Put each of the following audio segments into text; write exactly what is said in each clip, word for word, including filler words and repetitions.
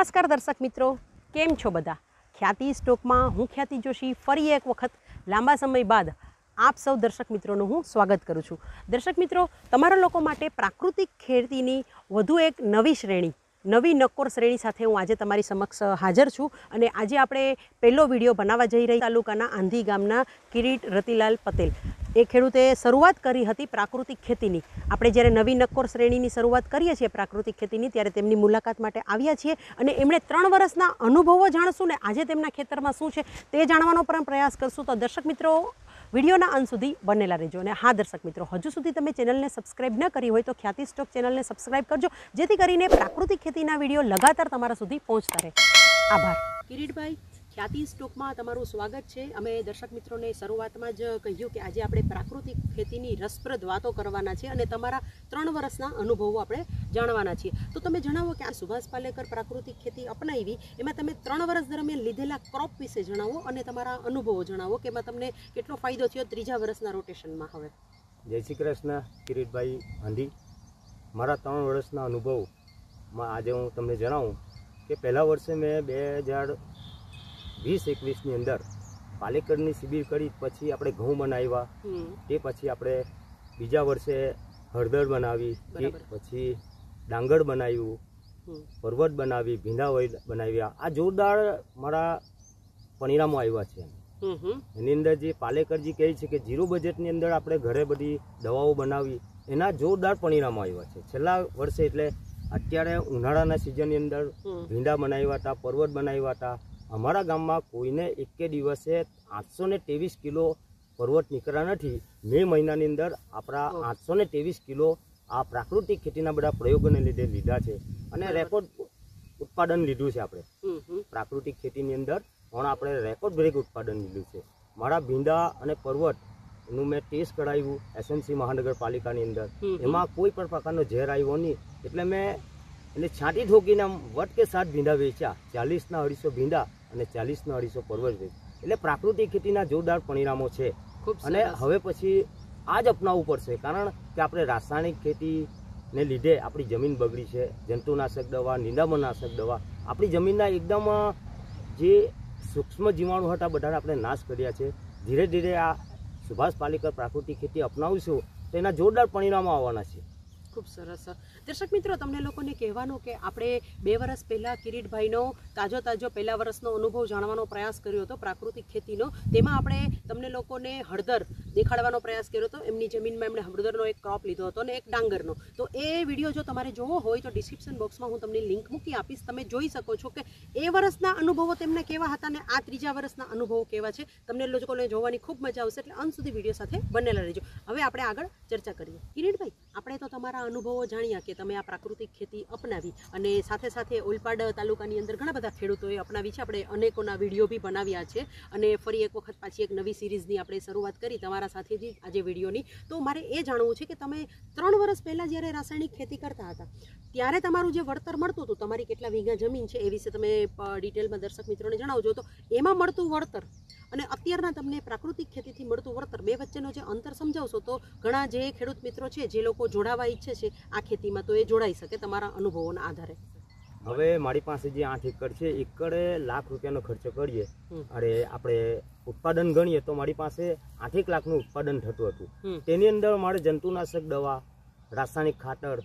નમસ્કાર દર્શક મિત્રો, કેમ છો બધા? ખ્યાતિ સ્ટોકમાં હું ખ્યાતિ જોશી ફરી એક વખત લાંબા સમય બાદ આપ સૌ દર્શક મિત્રોનું હું સ્વાગત કરું છું. દર્શક મિત્રો, તમારા લોકો માટે પ્રાકૃતિક ખેતીની વધુ એક નવી શ્રેણી, નવી નક્કોર શ્રેણી સાથે હું આજે તમારી સમક્ષ હાજર છું. અને આજે આપણે પહેલો વિડીયો બનાવવા જઈ રહી તાલુકાના આંધી ગામના કિરીટ રતિલાલ પટેલ. એ ખેડૂતે શરૂઆત કરી હતી પ્રાકૃતિક ખેતીની. આપણે જ્યારે નવી નક્કોર શ્રેણીની શરૂઆત કરીએ છીએ પ્રાકૃતિક ખેતીની, ત્યારે તેમની મુલાકાત માટે આવ્યા છીએ અને એમણે ત્રણ વર્ષના અનુભવો જાણશું ને આજે તેમના ખેતરમાં શું છે તે જાણવાનો પણ પ્રયાસ કરશું. તો દર્શક મિત્રો, વિડીયોના અંત સુધી બનેલા રહેજો. અને હા દર્શક મિત્રો, હજુ સુધી તમે ચેનલને સબસ્ક્રાઇબ ન કરી હોય તો ખ્યાતિ સ્ટોક ચેનલને સબસ્ક્રાઇબ કરજો, જેથી કરીને પ્રાકૃતિક ખેતીના વિડીયો લગાતાર તમારા સુધી પહોંચતા રહે. આભાર. કિરીટભાઈ, ખ્યાતિ સ્ટોકમાં તમારું સ્વાગત છે. અમે દર્શક મિત્રોને શરૂઆતમાં જ કહ્યું કે આજે આપણે પ્રાકૃતિક ખેતીની રસપ્રદ વાતો કરવાના છે અને તમારા ત્રણ વર્ષના અનુભવો આપણે જાણવાના છીએ. તો તમે જણાવો કે આ સુભાષ પાલેકર પ્રાકૃતિક ખેતી અપનાવી, એમાં તમે ત્રણ વર્ષ દરમિયાન લીધેલા ક્રોપ વિશે જણાવો અને તમારા અનુભવો જણાવો કે એમાં તમને કેટલો ફાયદો થયો ત્રીજા વર્ષના રોટેશનમાં. હવે જય શ્રી કૃષ્ણ. કિરીટભાઈ આંધી, મારા ત્રણ વર્ષના અનુભવમાં આજે હું તમને જણાવું કે પહેલા વર્ષે મેં બે હજાર વીસ એકવીસની અંદર પાલેકરની શિબિર કરી, પછી આપણે ઘઉં બનાવ્યા, તે પછી આપણે બીજા વર્ષે હળદર બનાવી, પછી ડાંગર બનાવ્યું, પર્વત બનાવી, ભીંડા બનાવ્યા. આ જોરદાર મારા પરિણામો આવ્યા છે. એની અંદર જે પાલેકરજી કહે છે કે ઝીરો બજેટની અંદર આપણે ઘરે બધી દવાઓ બનાવી, એના જોરદાર પરિણામો આવ્યા છે છેલ્લા વર્ષે. એટલે અત્યારે ઉનાળાના સિઝનની અંદર ભીંડા બનાવ્યા હતા, પર્વત બનાવ્યા હતા. અમારા ગામમાં કોઈને એકે દિવસે આઠસો ને ત્રેવીસ કિલો પર્વત નીકળ્યા નથી. મે મહિનાની અંદર આપણા આઠસો ને ત્રેવીસ કિલો આ પ્રાકૃતિક ખેતીના બધા પ્રયોગોને લીધે લીધા છે અને રેકોર્ડ ઉત્પાદન લીધું છે. આપણે પ્રાકૃતિક ખેતીની અંદર પણ આપણે રેકોર્ડ બ્રેક ઉત્પાદન લીધું છે. મારા ભીંડા અને પર્વત એનું મેં ટેસ્ટ કરાવ્યું એસએમસી મહાનગરપાલિકાની અંદર. એમાં કોઈ પણ પ્રકારનો ઝેર આવ્યો નહીં. એટલે મેં એને છાંટી ઠોકીને વટ કે સાત ભીંડા વેચ્યા, ચાલીસના અઢીસો ભીંડા અને ચાલીસના અઢીસો પર્વત વેચ. એટલે પ્રાકૃતિક ખેતીના જોરદાર પરિણામો છે. અને હવે પછી આ જ અપનાવવું પડશે, કારણ કે આપણે રાસાયણિક ખેતીને લીધે આપણી જમીન બગડી છે. જંતુનાશક દવા, નિંદામણનાશક દવા, આપણી જમીનના એકદમ જે સૂક્ષ્મ જીવાણુ હતા બધાને આપણે નાશ કર્યા છે. ધીરે ધીરે આ સુભાષ પાલેકર પ્રાકૃતિક ખેતી અપનાવીશું તો એના જોરદાર પરિણામો આવવાના છે. ખૂબ સરસ. દર્શક મિત્રો, તમને લોકોને કહેવાનું કે આપણે બે વર્ષ પહેલાં કિરીટભાઈનો તાજો તાજો પહેલા વર્ષનો અનુભવ જાણવાનો પ્રયાસ કર્યો હતો પ્રાકૃતિક ખેતીનો. તેમાં આપણે તમને લોકોને હળદર દેખાડવાનો પ્રયાસ કર્યો હતો. એમની જમીનમાં એમણે હળદરનો એક ક્રોપ લીધો હતો અને એક ડાંગરનો. તો એ વિડીયો જો તમારે જોવો હોય તો ડિસ્ક્રિપ્શન બોક્સમાં હું તમને લિંક મૂકી આપીશ. તમે જોઈ શકો છો કે એ વર્ષના અનુભવો તેમને કેવા હતા અને આ ત્રીજા વર્ષના અનુભવો કેવા છે. તમને લોકોને જોવાની ખૂબ મજા આવશે. એટલે અંત સુધી વિડીયો સાથે બનેલા રહેજો. હવે આપણે આગળ ચર્ચા કરીએ. કિરીટભાઈ, આપણે તો તમારા અનુભવો જાણ્યા કે તમે આ પ્રાકૃતિક ખેતી અપનાવી અને સાથે સાથે ઓલપાડ તાલુકાની અંદર ઘણા બધા ખેડૂતોએ અપનાવી છે. આપણે અનેકોના વિડીયો બી બનાવ્યા છે અને ફરી એક વખત પાછી એક નવી સિરીઝની આપણે શરૂઆત કરી તમારા સાથેથી આજે વિડીયોની. તો મારે એ જાણવું છે કે તમે ત્રણ વર્ષ પહેલાં જ્યારે રાસાયણિક ખેતી કરતા હતા ત્યારે તમારું જે વળતર મળતું હતું, તમારી કેટલા વીઘા જમીન છે એ વિશે તમે ડિટેલમાં દર્શક મિત્રોને જણાવજો. તો એમાં મળતું વળતર અને અત્યારના તમને પ્રાકૃતિક ખેતીથી મળતું વળતર, બે વચ્ચેનો જે અંતર સમજાવશો તો ઘણા જે ખેડૂત મિત્રો છે જે લોકો જોડાવા ઈચ્છે છે આ ખેતીમાં તો એ જોડાઈ શકે તમારા અનુભવોના આધારે. હવે મારી પાસે જે આઠ એકર છે, એકરે લાખ રૂપિયાનો ખર્ચો કરીએ અને આપણે ઉત્પાદન ગણીએ તો મારી પાસે આઠેક લાખનું ઉત્પાદન થતું હતું. તેની અંદર મારે જંતુનાશક દવા, રાસાયણિક ખાતર,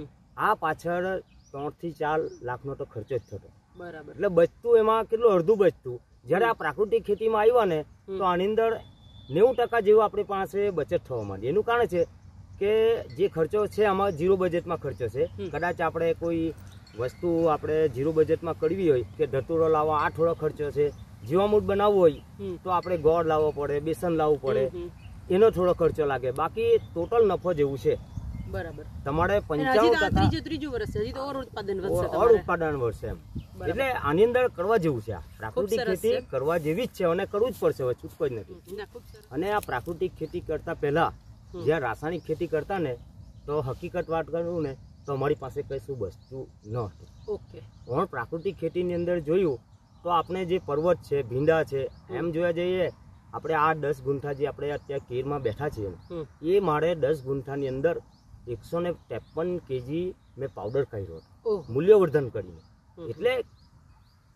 આ પાછળ ત્રણ થી ચાર લાખનો તો ખર્ચો જ થતો. બરાબર. એટલે બચતું એમાં કેટલું અડધું બચતું. જ્યારે આ પ્રાકૃતિક ખેતીમાં આવ્યા ને તો આની અંદર નેવું ટકા જેવું આપણી પાસે બચત થવા માંડી. એનું કારણ છે કે જે ખર્ચો છે આમાં ઝીરો બજેટમાં ખર્ચો છે. કદાચ આપણે કોઈ વસ્તુ આપણે ઝીરો બજેટમાં કરવી હોય કે ધતુરો લાવવા, આ થોડો ખર્ચો છે. જીવામૃત બનાવવું હોય તો આપણે ગોળ લાવવો પડે, બેસન લાવવું પડે, એનો થોડો ખર્ચો લાગે. બાકી ટોટલ નફો જેવું છે. બરાબર. તમારે પંચાણું ટકા ત્રીજું વર્ષ છે, હજી તો ઓર ઉત્પાદન વધશે. ઓર ઉત્પાદન વધશે એમ. એટલે આની અંદર કરવા જેવું છે. આ પ્રાકૃતિક ખેતી કરવા જેવી જ છે અને કરવું જ પડશે, હવે છૂટકો જ નથી. અને આ પ્રાકૃતિક ખેતી કરતા પહેલા જ્યાં રાસાયણિક ખેતી કરતા ને તો હકીકત વાત કરું ને તો અમારી પાસે કશું વસ્તુ ન હતું. ઓકે. પણ પ્રાકૃતિક ખેતીની અંદર જોયું તો આપણે જે પર્વત છે, ભીંડા છે, એમ જોયા જઈએ આપણે આ દસ ગુંઠા જે આપણે અત્યારે કેરમાં બેઠા છીએ એ મારે દસ ગુંઠાની અંદર એકસો ને ત્રેપન કેજી મેં પાવડર કર્યો હતો મૂલ્યવર્ધન કરીને. એટલે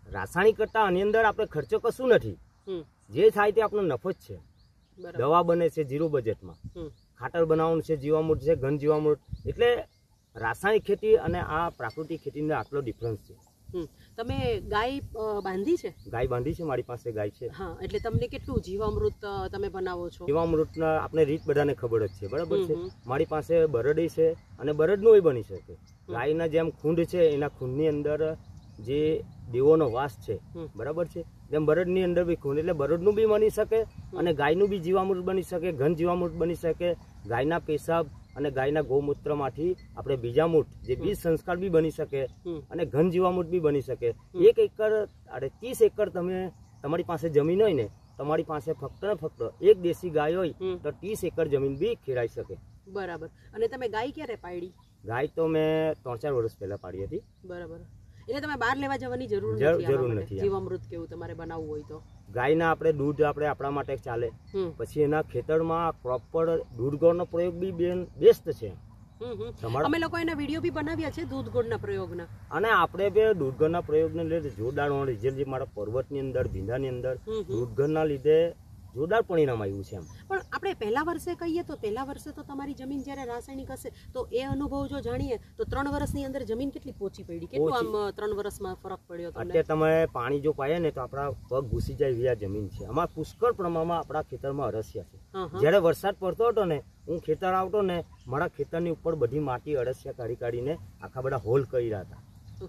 રાસાયણિક કરતાં આની અંદર આપણે ખર્ચો કશું નથી. જે થાય તે આપણો નફો જ છે. દવા બને છે ઝીરો બજેટમાં, ખાતર બનાવવાનું છે જીવામૃત છે, ઘન જીવામૃત. એટલે રાસાયણિક ખેતી અને આ પ્રાકૃતિક ખેતીનો આટલો ડિફરન્સ છે. તમે ગાય બાંધી છે? ગાય બાંધી છે, મારી પાસે ગાય છે. હા, એટલે તમને કેટલું જીવામૃત તમે બનાવો છો? જીવામૃતના આપણે રીત બધાને ખબર જ છે, બરાબર છે. મારી પાસે બરડી છે અને બરડનું બની શકે. ગાયના જેમ ખૂંડ છે, એના ખૂંડની અંદર જે દેવોનો વાસ છે, બરાબર છે, જેમ બરડની અંદર બી ખૂંડ, એટલે બરડનું બી બની શકે અને ગાયનું બી જીવામૃત બની શકે, ઘન જીવામૃત બની શકે. ગાયના પેશાબ અને ગાયના ગૌમૂત્રમાંથી આપણે બીજામૃત જે બીજ સંસ્કાર બી બની શકે અને ઘન જીવામૃત બી બની શકે. એક એકર અરે ત્રીસ એકર તમે તમારી પાસે જમીન હોય ને, તમારી પાસે ફક્ત ને ફક્ત એક દેશી ગાય હોય તો ત્રીસ એકર જમીન બી ખેરાઈ શકે. બરાબર. અને તમે ગાય ક્યારે પાડી? ગાય તો મેં ત્રણ ચાર વર્ષ પહેલા પાડી હતી. બરાબર. એટલે તમે બહાર લેવા જવાની જરૂર જરૂર નથી. જીવામૃત કેવું તમારે બનાવવું હોય તો ગાયના આપણે દૂધ આપણે આપણા માટે ચાલે. પછી એના ખેતરમાં પ્રોપર દૂધ ગોળનો પ્રયોગ બી બેસ્ટ છે. અમે લોકો એના વિડીયો બી બનાવ્યા છે દૂધ ગોળના પ્રયોગના, અને આપણે બે દૂધ ગોળના પ્રયોગને લીધે જોરદાર રિઝલ્ટ જે મારા પર્વતની અંદર ભીંડાની અંદર દૂધ ગોળના લીધે જોરદાર પરિણામ આવ્યું છે. પણ આપણે પહેલા વર્ષે કહીએ તો પહેલા વર્ષે તો તમારી જમીન જ્યારે રાસાયણિક હશે તો એ અનુભવ જો જાણીએ તો ત્રણ વર્ષની અંદર જમીન કેટલી પોચી પડી? કેટલું આમ ત્રણ વર્ષમાં ફરક પડ્યો તમને? અત્યારે તમે પાણી જો પાયે ને તો આપણા પગ ઘૂસી જાય એવી આ જમીન છે. અમારા પુષ્કળ પ્રમાણમાં આપણા ખેતરમાં અરસિયા છે. જ્યારે વરસાદ પડતો હતો ને, હું ખેતર આવતો ને, મારા ખેતરની ઉપર બધી માટી અરસિયા કાઢી કાઢીને આખા બધા હોલ કરી રહ્યા હતા.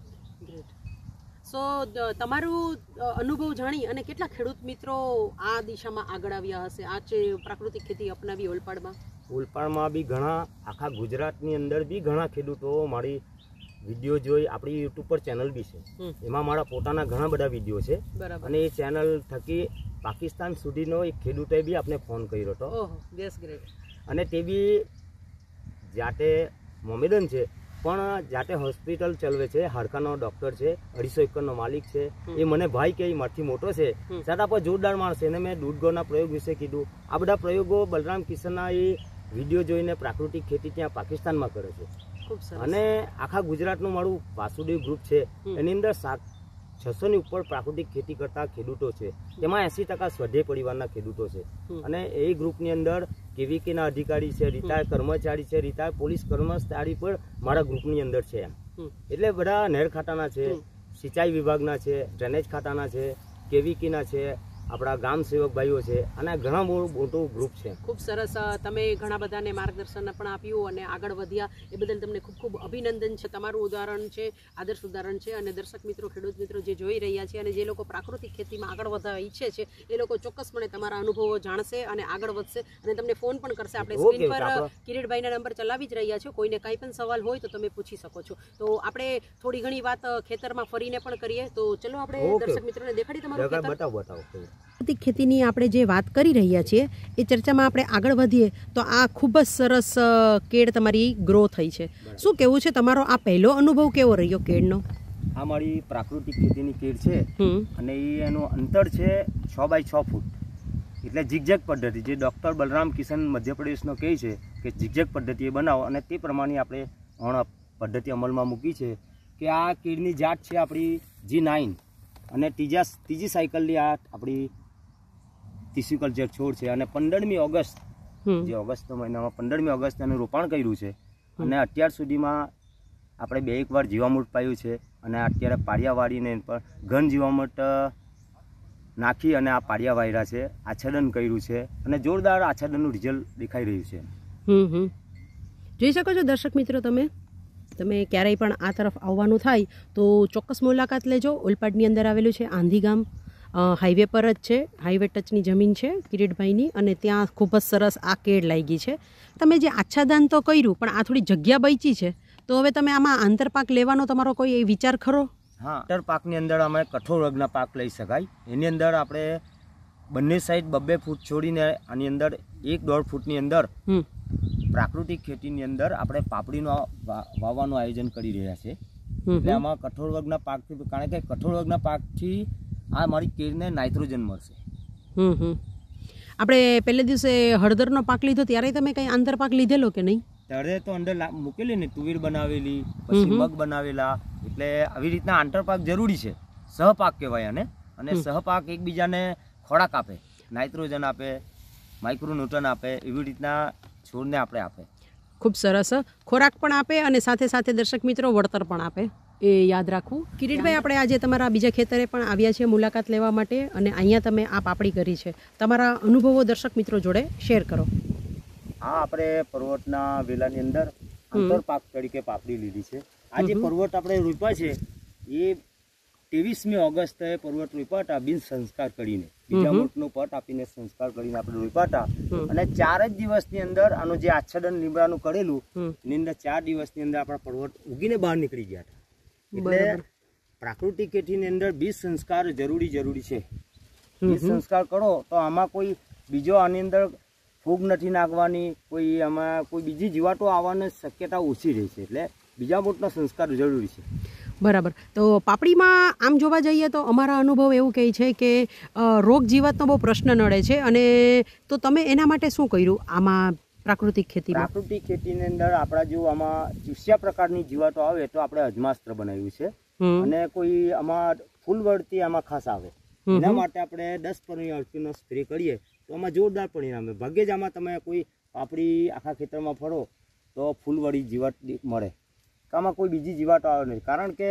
સો તમારું અનુભવ જાણી અને કેટલા ખેડૂત મિત્રો આ દિશામાં આગળ આવ્યા હશે, આ છે પ્રાકૃતિક ખેતી અપનાવી ઓલપાડમાં? ઓલપાડમાં બી ઘણા, આખા ગુજરાતની અંદર બી ઘણા ખેડૂતો મારી વિડીયો જોઈ. આપણી યુટ્યુબ પર ચેનલ બી છે, એમાં મારા પોતાના ઘણા બધા વિડીયો છે. અને એ ચેનલ થકી પાકિસ્તાન સુધીનો એક ખેડૂતે બી આપણે ફોન કર્યો હતો. અને તે બી જાતે મોમેડન છે પણ જાતે હોસ્પિટલ ચલાવે છે, હાડકાનો ડોક્ટર છે, અઢીસો એકરનો માલિક છે. એ મને ભાઈ કે મારથી મોટો છે, છતાં પણ જોરદાર માણસ છે. એને મેં દૂધ ગોળના પ્રયોગ વિશે કીધું. આ બધા પ્રયોગો બલરામ કિશનના એ વિડીયો જોઈને પ્રાકૃતિક ખેતી ત્યાં પાકિસ્તાનમાં કરે છે. અને આખા ગુજરાતનું મારું વાસુદેવ ગ્રુપ છે, એની અંદર સાત છસો ની ઉપર પ્રાકૃતિક ખેતી કરતા ખેડૂતો છે. તેમાં એસી ટકા સ્વદેય પરિવારના ખેડૂતો છે. અને એ ગ્રુપની અંદર કેવીકેના અધિકારી છે, રિટાયર કર્મચારી છે, રિટાયર પોલીસ કર્મચારી પણ મારા ગ્રુપની અંદર છે. એમ એટલે બધા નહેર ખાતાના છે, સિંચાઈ વિભાગના છે, ડ્રેનેજ ખાતાના છે, કેવીકેના છે, આપણા ગામ સેવક ભાઈઓ છે, અને ઘણા મોટું ગ્રુપ છે. ખૂબ સરસ. તમે ઘણા બધાને માર્ગદર્શન પણ આપ્યું અને આગળ વધ્યા એ બદલ તમને ખૂબ ખૂબ અભિનંદન છે. તમારું ઉદાહરણ છે, આદર્શ ઉદાહરણ છે. અને દર્શક મિત્રો, ખેડૂત મિત્રો જે જોઈ રહ્યા છે અને જે લોકો પ્રાકૃતિક ખેતીમાં આગળ વધવા ઈચ્છે છે એ લોકો ચોક્કસપણે તમારા અનુભવો જાણશે અને આગળ વધશે અને તમને ફોન પણ કરશે. આપણે સ્ક્રીન પર કિરીટભાઈના નંબર ચલાવી જ રહ્યા છો. કોઈને કાંઈ પણ સવાલ હોય તો તમે પૂછી શકો છો. તો આપણે થોડી ઘણી વાત ખેતરમાં ફરીને પણ કરીએ. તો ચલો આપણે દર્શક મિત્રોને દેખાડી તમારું ખેતર. બતાવો બતાવો. પ્રાકૃતિક ખેતીની આપણે જે વાત કરી રહ્યા છીએ એ ચર્ચામાં આપણે આગળ વધીએ તો આ ખૂબ જ સરસ કેળ તમારી ગ્રો થઈ છે. શું કેવું છે તમારો? આ પહેલો અનુભવ કેવો રહ્યો કેળનો? આ મારી પ્રાકૃતિક ખેતીની કેળ છે અને એ એનું અંતર છે છ બાય છ ફૂટ. એટલે ઝિગઝેગ પદ્ધતિ જે ડૉક્ટર બલરામ કિશન મધ્યપ્રદેશનો કહે છે કે ઝિગઝેગ પદ્ધતિ એ બનાવો, અને તે પ્રમાણે આપણે પદ્ધતિ અમલમાં મૂકી છે. કે આ કેળની જાત છે આપણી જી નાઇન અને ત્રીજા ત્રીજી સાયકલની આ આપણી ટીસ્યુ કલ્ચર છોડ છે. અને પંદરમી ઓગસ્ટ જે ઓગસ્ટ મહિનામાં પંદરમી ઓગસ્ટ એનું રોપાણ કર્યું છે. અને અત્યાર સુધીમાં આપણે બે એક વાર જીવામૃત પાયું છે. અને અત્યારે પાળિયા વાળીને પણ ઘન જીવામૃત નાખી અને આ પાળિયા વાળ્યા છે, આચ્છાદન કર્યું છે અને જોરદાર આચ્છાદનનું રિઝલ્ટ દેખાઈ રહ્યું છે. હમ હમ જોઈ શકો છો દર્શક મિત્રો, તમે તમે ક્યારેય પણ આ તરફ આવવાનું થાય તો ચોક્કસ મુલાકાત લેજો. ઓલપાડની અંદર આવેલું છે આંધી ગામ, હાઈવે પર જ છે, હાઈવે ટચની જમીન છે કિરીટભાઈની. અને ત્યાં ખૂબ જ સરસ આ કેળ લાગી છે. તમે જે આચ્છાદન તો કર્યું પણ આ થોડી જગ્યા બચી છે, તો હવે તમે આમાં આંતરપાક લેવાનો તમારો કોઈ વિચાર ખરો? હા, આંતરપાકની અંદર અમે કઠોળ વર્ગના પાક લઈ શકાય. એની અંદર આપણે બંને સાઈડ બબ્બે ફૂટ છોડીને આની અંદર એક દોઢ ફૂટની અંદર પ્રાકૃતિક ખેતીની અંદર આપણે પાપડીનો વાવવાનું આયોજન કરી રહ્યા છે. એટલે આમાં કઠોળ વર્ગના પાકથી, કારણ કે કઠોળ વર્ગના પાકથી આ મારી કેળને નાઇટ્રોજન મળશે. હમ હમ આપણે પહેલે દિવસે હળદરનો પાક લીધો ત્યારે તમે કંઈ આંતરપાક લીધેલો કે નહીં? ત્યારે તો અંદર મૂકેલી ને તુવેર બનાવેલી, પછી મગ બનાવેલા. એટલે આવી રીતના આંતરપાક જરૂરી છે. સહપાક કહેવાય અને અને સહપાક એકબીજાને ખોરાક આપે, નાઇટ્રોજન આપે, માઇક્રોન્યુટ્રન આપે, એવી રીતના છોડને આપણે આપે. ખૂબ સરસ. ખોરાક પણ આપે અને સાથે સાથે દર્શક મિત્રો વળતર પણ આપે, એ યાદ રાખવું. કિરીટભાઈ, આપણે આજે તમારા બીજા ખેતરે પણ આવ્યા છીએ મુલાકાત લેવા માટે અને અહીંયા તમે આ પાપડી કરી છે. તમારા અનુભવો દર્શક મિત્રો જોડે શેર કરો. આ આપણે પર્વતના વેલાની અંદર આંતરપાક તરીકે પાપડી લીધી છે. આ જે પર્વત આપણે રોપ્યા છે એ ત્રેવીસમી ઓગસ્ટે પર્વત રોપ્યા હતા બિન સંસ્કાર કરીને, બીજા મોટનો પટ આપીને સંસ્કાર કરીને આપણે રોપ્યા હતા. અને ચાર જ દિવસની અંદર આનું જે આચ્છાદન લીમડાનું કરેલું એની અંદર ચાર દિવસની અંદર આપણા પર્વત ઉગીને બહાર નીકળી ગયા હતા. એટલે પ્રાકૃતિક ખેતીની અંદર બીજ સંસ્કાર જરૂરી જરૂરી છે. બીજ સંસ્કાર કરો તો આમાં કોઈ બીજો આની અંદર ફૂગ નથી નાખવાની, કોઈ આમાં કોઈ બીજી જીવાતો આવવાની શક્યતા ઓછી રહે છે. એટલે બીજા મોટનો સંસ્કાર જરૂરી છે. બરાબર. તો પાપડીમાં આમ જોવા જઈએ તો અમારા અનુભવ એવું કહે છે કે રોગ જીવાતનો બહુ પ્રશ્ન નડે છે, અને તો તમે એના માટે શું કર્યું આમાં પ્રાકૃતિક ખેતી? પ્રાકૃતિક ખેતીની અંદર આપણા જો આમાં ચૂસ્યા પ્રકારની જીવાતો આવે તો આપણે અજમાસ્ત્ર બનાવ્યું છે. અને કોઈ આમાં ફૂલ વળતી આમાં ખાસ આવે એના માટે આપણે દસ પરની અલ્ફીનો સ્પ્રે કરીએ તો આમાં જોરદાર પરિણામ આવે. ભાગ્યે જ આમાં તમે કોઈ પાપડી આખા ખેતરમાં ફરો તો ફૂલવાળી જીવાત મળે, આમાં કોઈ બીજી જીવાતો આવે નહીં. કારણ કે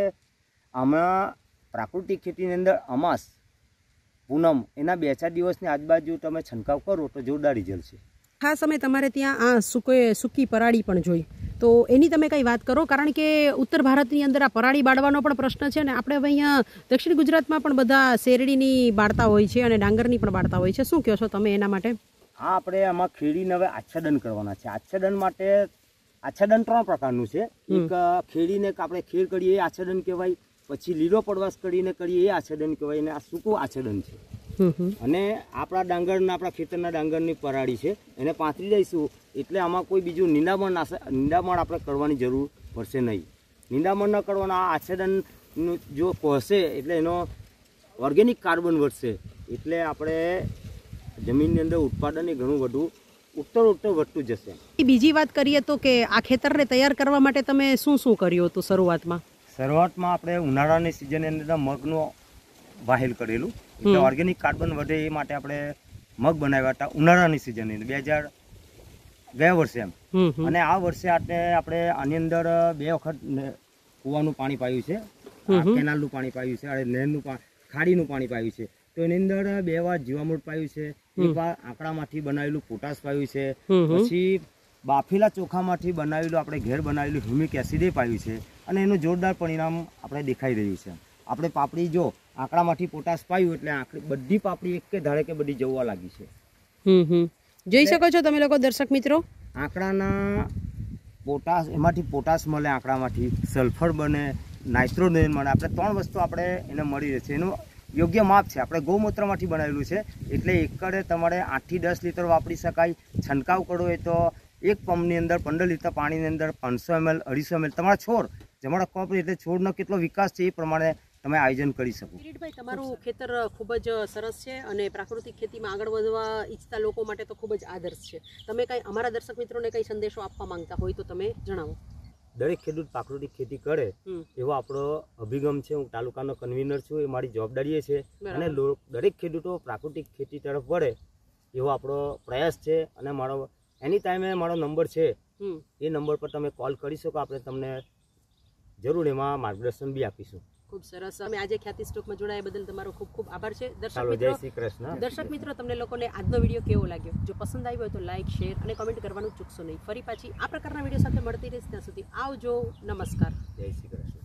આમાં પ્રાકૃતિક ખેતીની અંદર અમાસ, પૂનમ એના બે ચાર દિવસની આજુબાજુ તમે છંટકાવ કરો તો જોરદાર રિઝલ્ટ છે. ખાસ અમે તમારે ત્યાં આ સૂકે સૂકી પરાળી પણ જોઈ, તો એની તમે કંઈ વાત કરો. કારણ કે ઉત્તર ભારતની અંદર આ પરાળી બાળવાનો પણ પ્રશ્ન છે, ને આપણે હવે અહીંયા દક્ષિણ ગુજરાતમાં પણ બધા શેરડીની બાળતા હોય છે અને ડાંગરની પણ બાળતા હોય છે. શું કહો છો તમે એના માટે? હા, આપણે આમાં ખેડીને હવે આચ્છાદન કરવાના છે. આચ્છાદન માટે આચ્છાદન ત્રણ પ્રકારનું છે. એક ખેડીને આપણે ખેડ કરીએ એ આચ્છાદન કહેવાય, પછી લીલો પડવાશ કરીને કરીએ એ આચ્છાદન કહેવાય, અને આ સૂકું આચ્છાદન છે. અને આપણા ડાંગરના આપણા ખેતરના ડાંગરની પરાળી છે એને પાથરી દઈશું એટલે આમાં કોઈ બીજું નિંદામણ નિંદામણ આપણે કરવાની જરૂર પડશે નહીં. નિંદામણ ન કરવાના આ આચ્છાદનનું જો પહોંચશે એટલે એનો ઓર્ગેનિક કાર્બન વધશે, એટલે આપણે જમીનની અંદર ઉત્પાદન એ ઘણું વધુ ઉત્તર ઉત્તર વધતું જશે. બીજી વાત કરીએ તો કે આ ખેતરને તૈયાર કરવા માટે તમે શું શું કર્યું હતું શરૂઆતમાં? શરૂઆતમાં આપણે ઉનાળાની સિઝનની અંદર મગનું વાહેલ કરેલું, એટલે ઓર્ગેનિક કાર્બન વધે એ માટે આપણે મગ બનાવ્યા હતા ઉનાળાની સિઝનની અંદર બે હજાર ગયા વર્ષે એમ. અને આ વર્ષે આપણે આપણે આની અંદર બે વખત કૂવાનું પાણી પાયું છે, કેનાલનું પાણી પાયું છે, અને નહેરનું પાણી, ખાડીનું પાણી પાયું છે. તો એની અંદર બે વાર જીવામૃત પાયું છે, એક વાર આંકડામાંથી બનાવેલું પોટાશ પાયું છે, પછી બાફેલા ચોખામાંથી બનાવેલું આપણે ઘેર બનાવેલું હ્યુમિક એસિડ પાયું છે, અને એનું જોરદાર પરિણામ આપણે દેખાઈ રહ્યું છે. આપણે પાપડી જો આંકડામાંથી પોટાશ પાયું એટલે આંકડી બધી પાપડી એક કે ધારે કે બધી જવા લાગી છે. જોઈ શકો છો તમે લોકો દર્શક મિત્રો, આંકડાના પોટાશ, એમાંથી પોટાશ મળે, આંકડામાંથી સલ્ફર બને, નાઇટ્રોજન મળે. આપણે ત્રણ વસ્તુ આપણે એને મળી રહે છે. એનું યોગ્ય માપ છે. આપણે ગૌમૂત્રમાંથી બનાવેલું છે, એટલે એકડે તમારે આઠથી દસ લીટર વાપરી શકાય. છંટકાવ કરવો હોય તો એક પંપની અંદર પંદર લીટર પાણીની અંદર પાંચસો એમએલ અઢીસો એમએલ તમારા છોડ જમાડા કોપ એટલે છોડનો કેટલો વિકાસ છે એ પ્રમાણે તમે આયોજન કરી શકો. કિરીટભાઈ, તમારું ખેતર ખૂબ જ સરસ છે અને પ્રાકૃતિક ખેતીમાં આગળ વધવા ઈચ્છતા લોકો માટે તો ખૂબ જ આદર્શ છે. તમે કંઈ અમારા દર્શક મિત્રોને કંઈ સંદેશો આપવા માંગતા હોય તો તમે જણાવો. દરેક ખેડૂત પ્રાકૃતિક ખેતી કરે એવો આપણો અભિગમ છે. હું તાલુકાનો કન્વીનર છું, એ મારી જવાબદારી છે. અને દરેક ખેડૂતો પ્રાકૃતિક ખેતી તરફ વળે એવો આપણો પ્રયાસ છે. અને મારો એની ટાઈમે મારો નંબર છે, એ નંબર પર તમે કોલ કરી શકો. આપણે તમને જરૂર એમાં માર્ગદર્શન બી આપીશું. ખૂબ સરસ. અમે આજે ખ્યાતિ સ્ટોકમાં જોડાયા બદલ તમારો ખૂબ ખૂબ આભાર છે. દર્શક જય મિત્રો, શ્રી કૃષ્ણ. દર્શક મિત્રો, તમને લોકોને આજનો વિડીયો કેવો લાગ્યો? જો પસંદ આવ્યો હોય તો લાઇક, શેર અને કમેન્ટ કરવાનું ચૂકશો નહીં. ફરી પાછી આ પ્રકારના વિડીયો સાથે મળતી રહીશ. ત્યાં સુધી આવજો. નમસ્કાર. જય શ્રી કૃષ્ણ.